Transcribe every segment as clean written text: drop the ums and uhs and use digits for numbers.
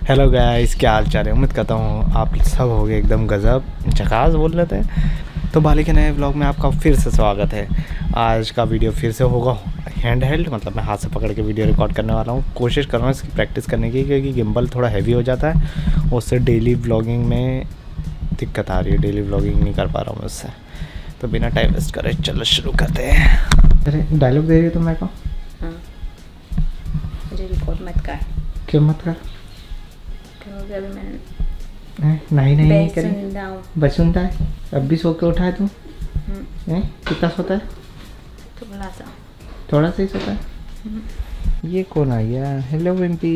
Hello guys, क्या हाल चाल है। उम्मीद करता हूँ आप सब हो गए एकदम गज़ब झकास बोल लेते हैं। तो बाली के नए व्लॉग में आपका फिर से स्वागत है। आज का वीडियो फिर से होगा हैंड हेल्ड, मतलब मैं हाथ से पकड़ के वीडियो रिकॉर्ड करने वाला हूँ। कोशिश कर रहा हूँ इसकी प्रैक्टिस करने की, क्योंकि गिम्बल थोड़ा हैवी हो जाता है, उससे डेली व्लॉगिंग में दिक्कत आ रही है। डेली व्लॉगिंग नहीं कर पा रहा हूँ मैं उससे। तो बिना टाइम वेस्ट करे चलो शुरू करते हैं। अरे डायलॉग दे रही है तुम मेरे को? हाँ, मुझे रिकॉर्ड मत कर। क्यों मत कर? क्योंकि अभी मैंने नहीं करी। बस सुनता है। अब भी सो के उठा है तू? कितना सोता है? थोड़ा सा ही सोता है। ये कौन आ गया? Hello Wimpy.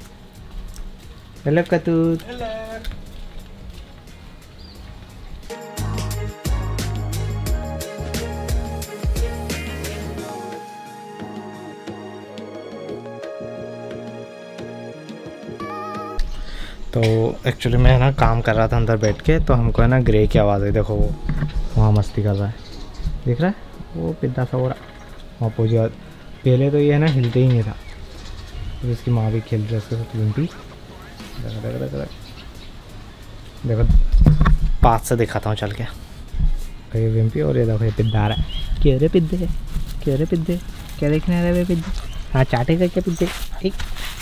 हेलो कतूत। तो एक्चुअली मैं ना काम कर रहा था अंदर बैठ के, तो हमको है ना ग्रे की आवाज़ है। देखो वो वहाँ मस्ती कर रहा है, दिख रहा है? वो पिद्दा सा हो रहा वहाँ पूछ। पहले तो ये है ना हिलते ही नहीं था, तो इसकी माँ भी खेल रही है उसके साथ। विम्पी देखो पास से दिखाता हूँ चल के। ये विम्पी और ये देखो ये पिद्दा आ रहा है। क्यों रे पिद्दे, क्यों रे पिद्दे, क्या देखने आ रहे पिद्दे? हाँ चाटेगा क्या पिद्दे? एक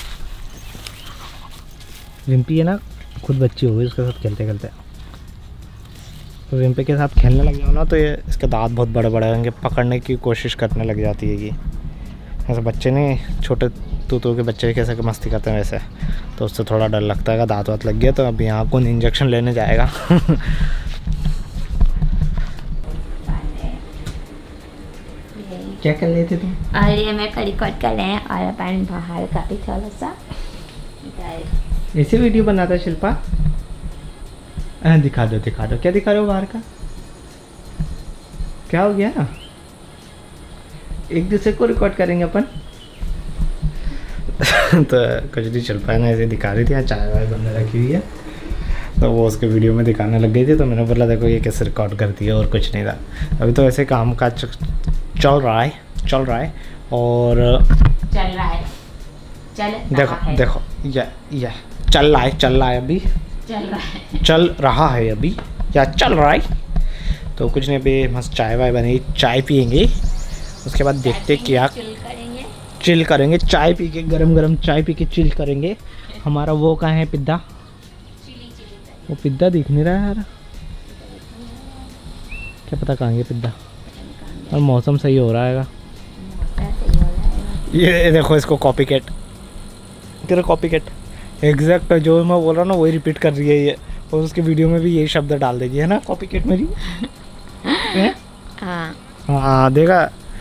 विम्पी है ना खुद बच्ची हो गई उसके साथ खेलते खेलते। तो विम्पी के साथ खेलने लग जाओ ना तो ये इसके दांत बहुत बड़े बड़े होंगे, पकड़ने की कोशिश करने लग जाती है कि ऐसे बच्चे नहीं, छोटे तूतों के बच्चे कैसे मस्ती करते हैं वैसे। तो उससे थोड़ा डर लगता है, दांत वात लग गया तो अभी यहाँ कौन इंजेक्शन लेने जाएगा। क्या कर रहे थे तुम? अरे मैं रिकॉर्ड कर रहे हैं और अपन बाहर का भी थोड़ा सा ऐसे वीडियो बनाता है शिल्पा? दिखा दो क्या दिखा रहे हो बाहर का? क्या हो गया? एक दूसरे को रिकॉर्ड करेंगे अपन। तो कुछ नहीं, शिल्पा है ना ऐसे दिखा रही थी, यहाँ चाय वाय बंद रखी हुई है, तो वो उसके वीडियो में दिखाने लग गई थी। तो मैंने बोला देखो ये कैसे रिकॉर्ड करती है, और कुछ नहीं था। अभी तो ऐसे काम का चल रहा है और चल रहा है। देखो ये चल रहा है अभी, चल रहा है अभी या चल रहा है। तो कुछ नहीं, अभी मस्त चाय वाय बनेगी, चाय पियेंगे, उसके बाद देखते क्या चिल करेंगे। चाय पी के गरम चाय पी के चिल करेंगे। हमारा वो कहाँ है पिद्दा? वो पिद्दा दिख नहीं रहा है यार, क्या पता कहाँ है पिद्दा। और मौसम सही हो रहा है। ये देखो इसको कॉपीकैट, तेरा कॉपीकैट एग्जैक्ट जो मैं बोल रहा हूँ ना वही रिपीट कर रही है ये, और उसके वीडियो में भी यही शब्द डाल देगी, है ना कॉपीकैट मेरी। हाँ देखा।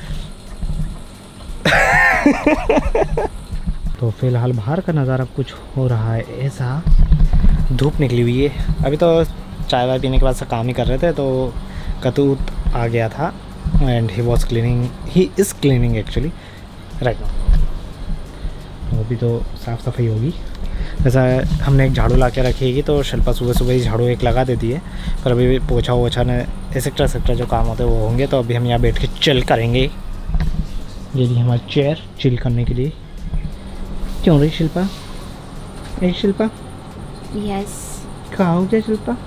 तो फिलहाल बाहर का नज़ारा कुछ हो रहा है ऐसा, धूप निकली हुई है। अभी तो चाय वाय पीने के बाद से काम ही कर रहे थे, तो कतूत आ गया था and he is cleaning actually right now. अभी तो साफ़ सफाई होगी। ऐसा हमने एक झाड़ू ला के रखी है, तो शिल्पा सुबह ही झाड़ू एक लगा देती है, पर अभी पोछा वोछा ने एक्सेट्रा जो काम होते हैं वो होंगे। तो अभी हम यहाँ बैठ के चिल करेंगे। ये भी हमारी चेयर चिल करने के लिए। क्यों रही शिल्पा? शिल्पा यस, कहाँ हो गया शिल्पा?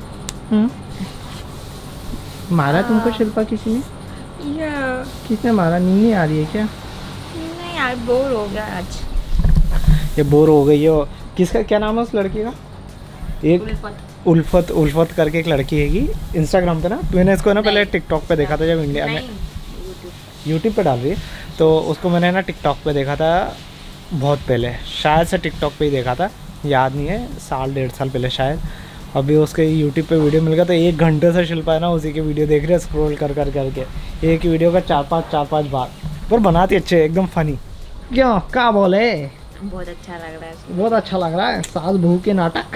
मारा तुमको शिल्पा किसी ने? किसने मारा? नींद नहीं आ रही है क्या? नहीं यार, बोर हो गया आज। ये बोर हो गई है। किसका क्या नाम है उस लड़की का? एक उल्फत करके एक लड़की हैगी इंस्टाग्राम पे ना। मैंने इसको ना पहले टिकटॉक पे देखा था जब इंडिया में यूट्यूब पे डाल रही है, तो उसको मैंने ना टिकटॉक पे देखा था बहुत पहले, शायद से टिकटॉक पे ही देखा था, याद नहीं है, साल 1.5 साल पहले शायद। अभी उसके यूट्यूब पे वीडियो मिल गया, तो 1 घंटे से शिल्पा है ना उसी के वीडियो देख रहे हैं, स्क्रॉल कर करके एक वीडियो का 4-5 बार। पर बनाती अच्छे, एकदम फनी। क्यों क्या बोले? बहुत अच्छा लग रहा है, बहुत अच्छा लग रहा है, सास बहू के नाटक।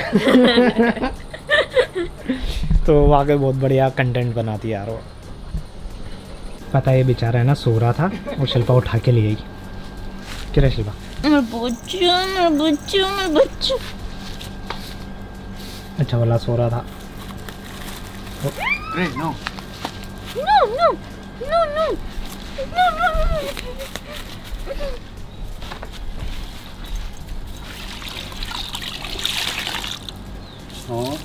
तो वाकई बहुत बढ़िया कंटेंट बनाती है यार वो। पता है ये बेचारा है ना सो रहा था और शिल्पा उठा के ले आई। क्या शिल्पा? अच्छा वाला सो रहा था। नो हाँ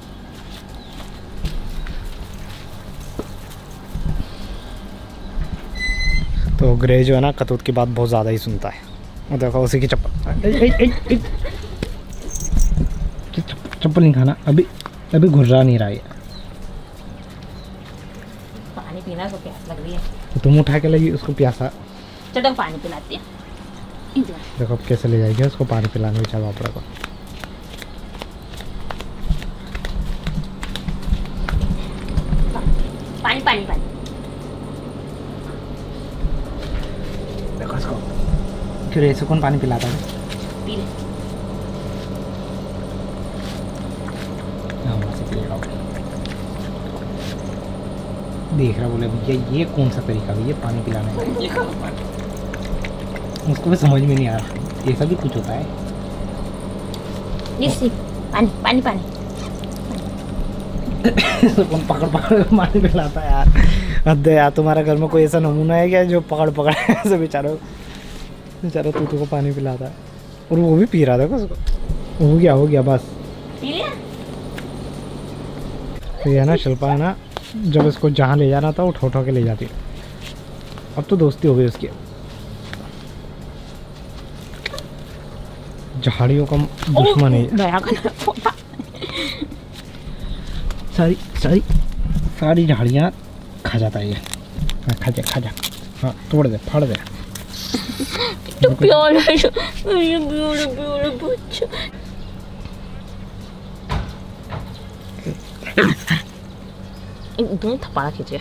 तो ग्रे जो है ना कतूत की बात बहुत ज़्यादा ही सुनता है। और देखो उसी की चप्पल, चप्पल नहीं खाना अभी, अभी घुर्रा नहीं रहा है। पानी पीना को प्यास लग रही है। तो तुम उठा के लगी उसको प्यासा। चलो पानी पिलाती हैं। इधर। देखो अब कैसे ले जाएगी उसको पानी पिलाने बेचारा बापड़ा को। पानी पानी पानी। देखो इसको फिर ऐसे कौन पानी पिलाता है। पी ले। हाँ, वहाँ से पिएगा वो। देख रहा बोले भैया ये कौन सा तरीका भैया पानी पिलाने का। उसको भी समझ में नहीं आ रहा ये सब भी कुछ होता है। ये सी पानी पानी पानी। कौन पकड़ पकड़ पानी पिलाता है यार। हद है यार, तुम्हारा घर में कोई ऐसा नमूना है क्या जो पकड़ पकड़ ऐसे बेचारा तू को पानी पिलाता है। और वो भी पी रहा था उसको। हो गया बस। पी लिया। तो ये है ना शिल्पा है ना, जब इसको जहाँ ले जाना था उठा उठा के ले जाती। अब तो दोस्ती हो गई उसकी। झाड़ियों का दुश्मन है। सारी झाड़ियाँ खा जाता है ये। हाँ, खा जा हाँ, तोड़ दे फाड़ दे। तो प्यार है प्यार बच्चा। एकदम थपड़ा खींचे।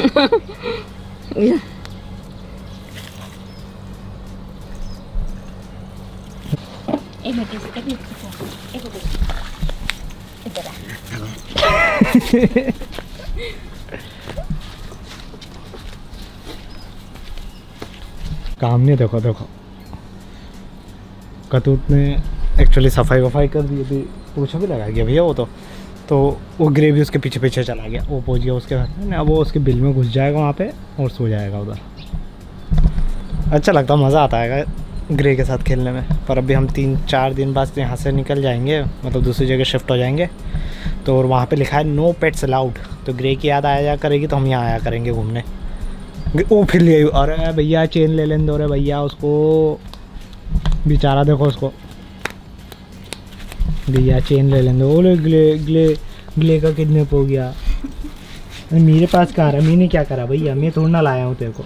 एक मिनट इधर आ। काम नहीं। देखो कतूत ने एक्चुअली सफाई वफाई कर दी थी, पूछा भी लगा गया भैया वो तो वो ग्रे भी उसके पीछे पीछे चला गया। वो पहुंच गया उसके बाद। अब वो उसके बिल में घुस जाएगा वहाँ पे और सो जाएगा उधर। अच्छा लगता, मज़ा आता है ग्रे के साथ खेलने में। पर अभी हम 3-4 दिन बाद यहाँ से निकल जाएंगे, मतलब दूसरी जगह शिफ्ट हो जाएंगे। तो और वहाँ पे लिखा है नो पेट्स अलाउड। तो ग्रे की याद आया करेगी तो हम यहाँ आया करेंगे घूमने। ओ फिर ले, अरे भैया चेन ले लेने दो रे भैया उसको, बेचारा देखो उसको। भैया चेन ले लेने दो। बोले ग्ले का किडनैप हो गया। मेरे पास कहाँ रहा, मैंने क्या करा भैया, मैं थोड़ा ना लाया हूँ तेरे को।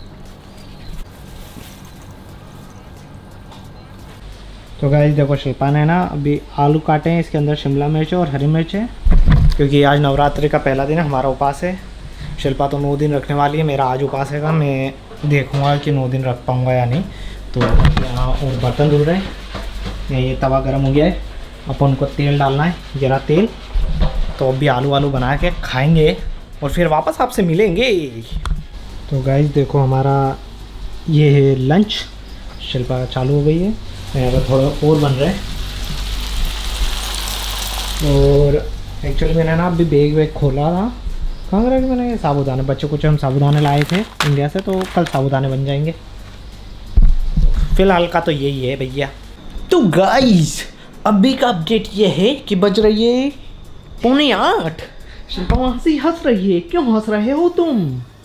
तो गाइस देखो शिल्पा ने ना अभी आलू काटे हैं, इसके अंदर शिमला मिर्च और हरी मिर्च है, क्योंकि आज नवरात्रि का पहला दिन है, हमारा उपास है। शिल्पा तो 9 दिन रखने वाली है, मेरा आज उपास है। मैं देखूंगा कि 9 दिन रख पाऊंगा या नहीं। तो यहाँ और बर्तन धुल रहे हैं। ये तवा गर्म हो गया है, अपन उनको तेल डालना है, जरा तेल। तो अभी आलू बना के खाएंगे और फिर वापस आपसे मिलेंगे। तो गाइस देखो हमारा ये है लंच। शिल्पा चालू हो गई है, यहाँ पर थोड़ा और बन रहा है। और एक्चुअली मैंने ना अभी बैग खोला था। कहाँ रहा कि मैंने साबुदाने, बच्चों को हम साबुदाने लाए थे इंडिया से, तो कल साबुदाने बन जाएंगे। फिलहाल का तो यही है भैया। तो गाइस अभी का अपडेट ये है कि बज रही है 7:45। शिल्पा वहाँ से हंस रही है, क्यों हंस रहे हो तुम?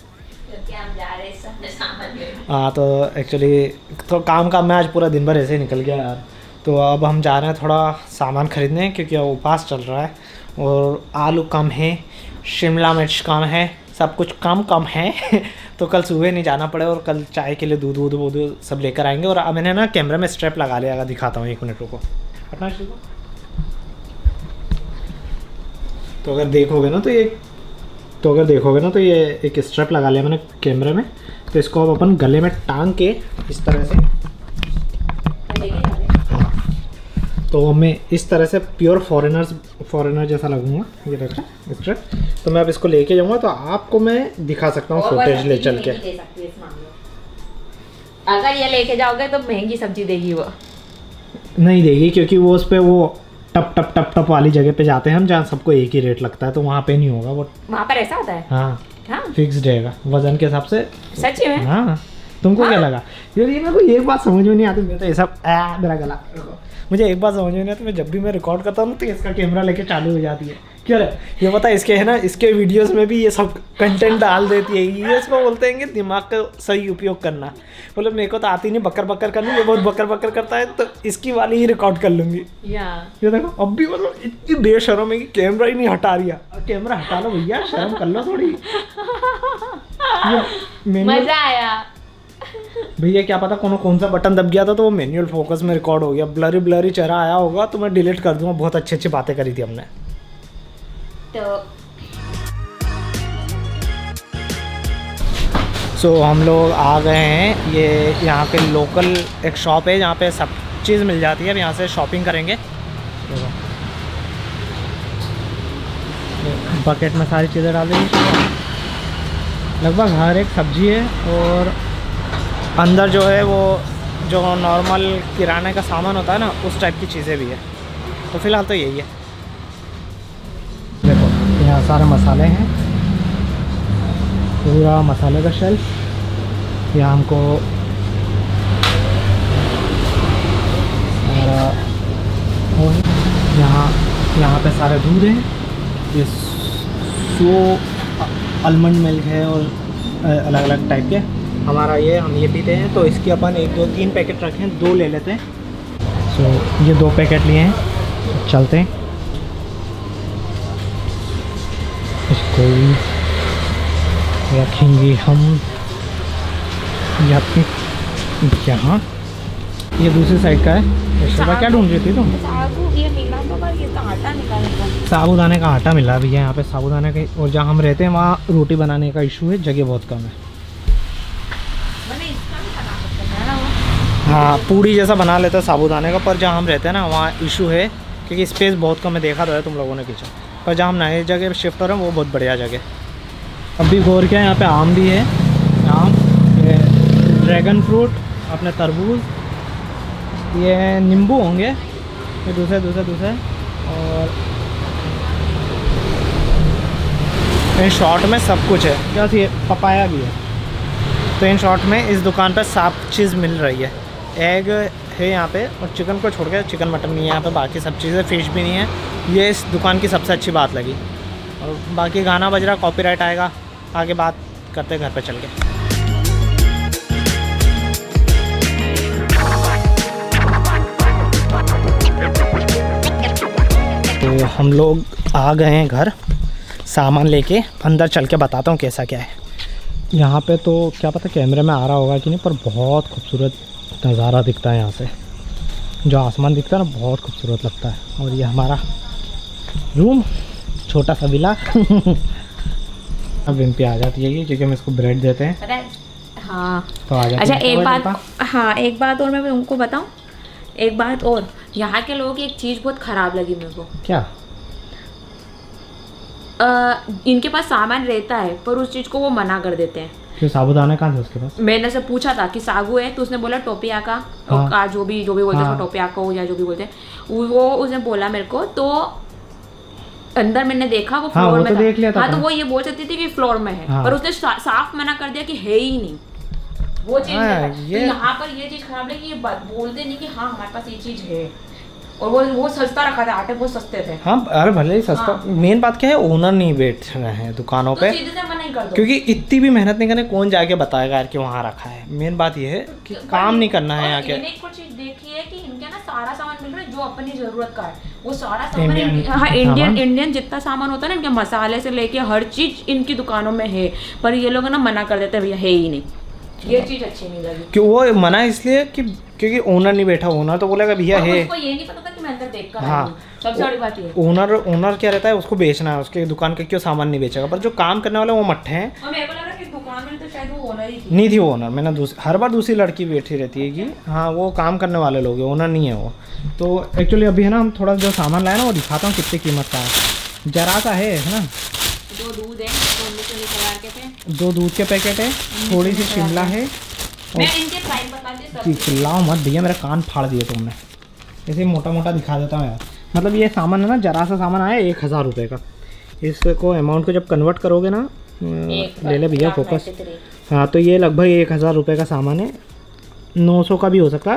हाँ तो एक्चुअली तो काम में आज पूरा दिन भर ऐसे ही निकल गया यार। तो अब हम जा रहे हैं थोड़ा सामान खरीदने, क्योंकि उपास चल रहा है और आलू कम है, शिमला मिर्च कम है, सब कुछ कम है। तो कल सुबह नहीं जाना पड़े और कल चाय के लिए दूध सब लेकर आएंगे। और अब मैंने ना कैमरा में स्ट्रैप लगा लिया, अगर दिखाता हूँ 1 मिनट रुको। हटना शुरू। तो अगर देखोगे ना तो ये एक स्ट्रैप लगा लिया मैंने कैमरे में। तो इसको अब अपन गले में टांग के इस तरह से, तो मैं इस तरह से प्योर फॉरेनर जैसा लगूंगा। ये रखा स्ट्रैप। तो मैं अब इसको लेके जाऊंगा, तो आपको मैं दिखा सकता हूँ फुटेज ले चल के। अगर ये लेके जाओगे तो महंगी सब्जी देगी वो। नहीं देगी, क्योंकि वो उस पर वो टप वाली जगह पे जाते हैं हम, जहाँ सबको एक ही रेट लगता है। तो वहाँ पे नहीं होगा वो। वहाँ पर ऐसा होता है? हाँ फिक्स्ड रहेगा वजन के हिसाब से। सच में? हाँ तुमको क्या लगा? यार ये मेरे को एक बात समझ में नहीं आती। मैं तो ये सब मेरा गला मुझे एक बात समझ में नहीं आती, मैं जब भी मैं रिकॉर्ड करता हूँ ना तो इसका कैमरा लेके चालू हो जाती है। क्यों रे? ये पता है इसके है ना, इसके वीडियोस में भी ये सब कंटेंट डाल देती है। ये इसको बोलते हैं कि दिमाग का सही उपयोग करना। मतलब मेरे को तो आती नहीं बकर बकर करनी, ये बहुत बकर बकर करता है तो इसकी वाली ही रिकॉर्ड कर लूँगी। ये देखो अब भी मतलब इतनी बेशर्म है कि कैमरा ही नहीं हटा रही। कैमरा हटा लो भैया, शर्म कर लो थोड़ी। मजा आया भैया, क्या पता कौन सा बटन दब गया था तो वो मैनुअल फोकस में रिकॉर्ड हो गया। ब्लरी ब्लरी चेहरा आया होगा तो मैं डिलीट कर दूंगा। बहुत अच्छी बातें करी थी हमने तो हम लोग आ गए हैं। ये यहाँ पे लोकल एक शॉप है जहाँ पे सब चीज़ मिल जाती है। अब यहाँ से शॉपिंग करेंगे। बकेट में सारी चीज़ें डाल देंगे, लगभग हर एक सब्जी है। और अंदर जो है वो जो नॉर्मल किराने का सामान होता है ना, उस टाइप की चीज़ें भी है। तो फ़िलहाल तो यही है। देखो यहाँ सारे मसाले हैं, पूरा मसाले का शेल्फ। यहाँ हमको यहाँ पे सारे दूध हैं। ये आलमंड मिल्क है और अलग अलग टाइप के। हमारा ये हम ये पीते हैं तो इसकी अपन 1 2 3 पैकेट रखे हैं, 2 ले लेते हैं। सो ये 2 पैकेट लिए हैं, चलते हैं। इसको रखेंगे हम यहाँ। ये दूसरी साइड का है। शोभा क्या ढूंढ रही थी तुम? साबूदाने का आटा मिला भैया यहाँ पे। साबूदाने का, और जहाँ हम रहते हैं वहाँ रोटी बनाने का इशू है, जगह बहुत कम है। हाँ पूड़ी जैसा बना लेते हैं साबूदाने का, पर जहाँ हम रहते हैं ना वहाँ इशू है क्योंकि स्पेस बहुत कम है। देखा तो है तुम लोगों ने किचन, पर जहाँ हम नए जगह शिफ्ट हो रहे हैं वो बहुत बढ़िया जगह। अब भी गौर किया यहाँ पे आम भी है, आम, ये ड्रैगन फ्रूट, अपने तरबूज, ये नींबू होंगे, ये दूसरे और इन शॉर्ट में सब कुछ है। क्या ये पपाया भी है। तो इन शॉर्ट में इस दुकान पर सब चीज़ मिल रही है। एग है यहाँ पे, और चिकन को छोड़ के, चिकन मटन नहीं है यहाँ पे, बाकी सब चीज़ें, फ़िश भी नहीं है। ये इस दुकान की सबसे अच्छी बात लगी। और बाकी गाना बज रहा, कॉपीराइट आएगा, आगे बात करते घर पे चल के। तो हम लोग आ गए हैं घर, सामान लेके। अंदर चल के बताता हूँ कैसा क्या है यहाँ पे। तो क्या पता कैमरे में आ रहा होगा कि नहीं, पर बहुत खूबसूरत नज़ारा दिखता है यहाँ से। जो आसमान दिखता है ना, बहुत खूबसूरत लगता है। और ये हमारा रूम, छोटा सा विला। अब विम्पी आ जाती है ये, क्योंकि हम इसको ब्रेड देते हैं। हाँ तो आ जाती अच्छा, है। एक बात और मैं तुमको बताऊँ। एक बात और, यहाँ के लोगों की एक चीज़ बहुत ख़राब लगी मेरे को। क्या? इनके पास सामान रहता है पर उस चीज़ को वो मना कर देते हैं। क्यों? साबूदाना कहाँ थे उसके पास? मैंने से पूछा था कि सागू है, तो उसने बोला टोपिया का। हाँ। जो भी बोलते हैं, टोपिया का हो या जो भी बोलते हैं वो उसने बोला मेरे को। तो अंदर मैंने देखा वो फ्लोर में तो था। देख लिया था। हाँ तो वो ये बोल सकती थी कि फ्लोर में है। हाँ। पर उसने साफ मना कर दिया कि है ही नहीं वो चीज़। तो यहाँ पर ये चीज़ खराब लगी, ये बोलते नहीं कि हाँ हमारे पास ये चीज़ है। और वो सस्ता रखा था, आटे बहुत सस्ते थे। हाँ अरे भले ही सस्ता। हाँ। मेन बात क्या है, ओनर नहीं बैठ रहे हैं दुकानों पे, क्योंकि इतनी भी मेहनत नहीं करने, कौन जाके बताएगा यार कि वहाँ रखा है। मेन बात ये है कि काम नहीं करना है यहाँ के। मैंने कुछ चीज देखी है कि इनके ना सारा सामान मिल रहा है जो अपनी जरूरत का है, वो सारा सामान इंडियन जितना सामान होता है ना, इनके मसाले से लेके हर चीज इनकी दुकानों में है। पर ये लोग ना मना कर देते हैं, भैया है ही नहीं। ये चीज अच्छी नहीं लगी। क्यों वो मना? इसलिए कि क्योंकि ओनर नहीं बैठा। ओनर तो बोलेगा भैया है। उसको ये नहीं पता था कि मैं अंदर देख कर। हाँ, सबसे बड़ी बात ये। ओनर क्या रहता है, उसको बेचना है, उसके दुकान का क्यों सामान नहीं बेचेगा। पर जो काम करने वाले वो मट्ठे हैं। और मेरे को लग रहा है कि दुकान में तो शायद वो ओनर ही नहीं थी। वो ओनर, मैंने हर बार दूसरी लड़की बैठी रहती है कि हाँ वो काम करने वाले लोग हैं, ओनर नहीं है वो। तो एक्चुअली अभी है ना, हम थोड़ा जो सामान लाए ना वो दिखाता हूँ कितनी कीमत का है। जरा सा है ना, 2 दूध है, 19,000 के थे। 2 दूध के पैकेट है, थोड़ी सी शिमला है। मैं इनके प्राइस बता दी। चिल्लाओ मत भैया, मेरा कान फाड़ दिए तुमने। ऐसे मोटा मोटा दिखा देता हूँ यार। मतलब ये सामान है ना, जरा सा सामान आया 1,000 रुपये का। इसको अमाउंट को जब कन्वर्ट करोगे ना, ले ले भैया फोकस। हाँ तो ये लगभग 1,000 रुपये का सामान है। 900 का भी हो सकता है,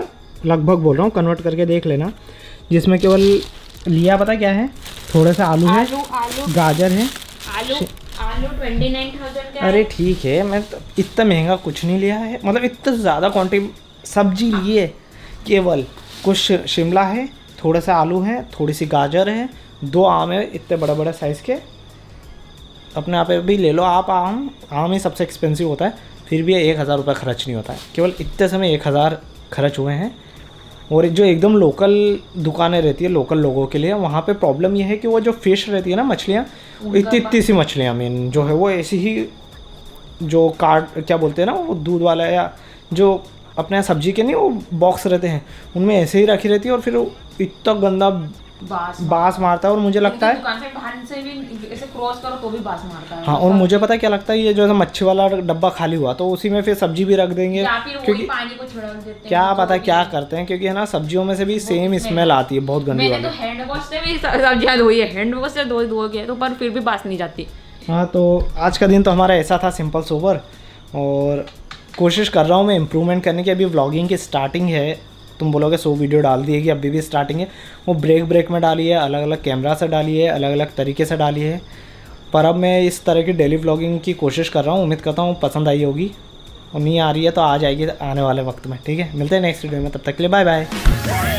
लगभग बोल रहा हूँ, कन्वर्ट करके देख लेना, जिसमें केवल लिया पता क्या है, थोड़े से आलू है, गाजर है, आलू 29,000 का। अरे ठीक है, मैं तो इतना महंगा कुछ नहीं लिया है, मतलब इतना ज़्यादा क्वांटिटी सब्जी ली है, केवल कुछ शिमला है, थोड़ा सा आलू है, थोड़ी सी गाजर है, 2 आम है इतने बड़े बड़े साइज़ के, अपने आप भी ले लो आप। आम ही सबसे एक्सपेंसिव होता है, फिर भी 1,000 रुपये खर्च नहीं होता है, केवल इतने समय 1,000 खर्च हुए हैं। और जो एकदम लोकल दुकानें रहती है लोकल लोगों के लिए, वहाँ पे प्रॉब्लम ये है कि वो जो फ़िश रहती है ना, मछलियाँ, इतनी सी मछलियाँ मीन जो है वो ऐसी ही, जो कार्ड क्या बोलते हैं ना, वो दूध वाला या जो अपने यहाँ सब्जी के नहीं वो बॉक्स रहते हैं, उनमें ऐसे ही रखी रहती है, और फिर इतना गंदा बास मारता है। और मुझे लगता है दुकान से बाहर से भी ऐसे क्रॉस करो तो भी बास मारता है। हाँ, और मुझे पता है क्या लगता है, ये जो है मच्छी वाला डब्बा खाली हुआ तो उसी में फिर सब्जी भी रख देंगे, क्योंकि पानी को छिड़क देते हैं, क्या पता क्या करते हैं, क्योंकि है ना सब्जियों में से भी सेम स्मेल आती है बहुत गंदी वाली। मैंने तो हैंड वॉश से भी सब्जियां धोई है, हैंड वॉश से धो के, तो पर फिर भी बास नहीं जाती। हाँ, तो आज का दिन तो हमारा ऐसा था, सिंपल सोबर, और कोशिश कर रहा हूँ मैं इम्प्रूवमेंट करने की। अभी व्लॉगिंग की स्टार्टिंग है, तुम बोलोगे 100 वीडियो डाल दी है कि अभी भी स्टार्टिंग है, वो ब्रेक में डाली है, अलग अलग कैमरा से डाली है, अलग अलग तरीके से डाली है, पर अब मैं इस तरह की डेली व्लॉगिंग की कोशिश कर रहा हूँ। उम्मीद करता हूँ पसंद आई होगी, और नहीं आ रही है तो आ जाएगी आने वाले वक्त में। ठीक है, मिलते हैं नेक्स्ट वीडियो में, तब तक के लिए बाय बाय।